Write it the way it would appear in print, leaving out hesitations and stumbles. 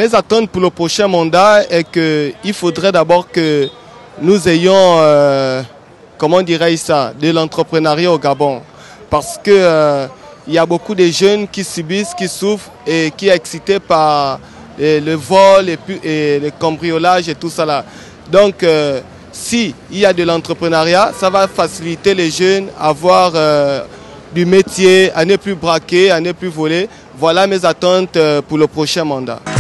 mes attentes pour le prochain mandat est qu'il faudrait d'abord que nous ayons, comment dirais-je ça, de l'entrepreneuriat au Gabon. Parce que il y a beaucoup de jeunes qui subissent, qui souffrent et qui sont excités par le vol et le cambriolage et tout ça là. Donc, si il y a de l'entrepreneuriat, ça va faciliter les jeunes à avoir du métier, à ne plus braquer, à ne plus voler. Voilà mes attentes pour le prochain mandat.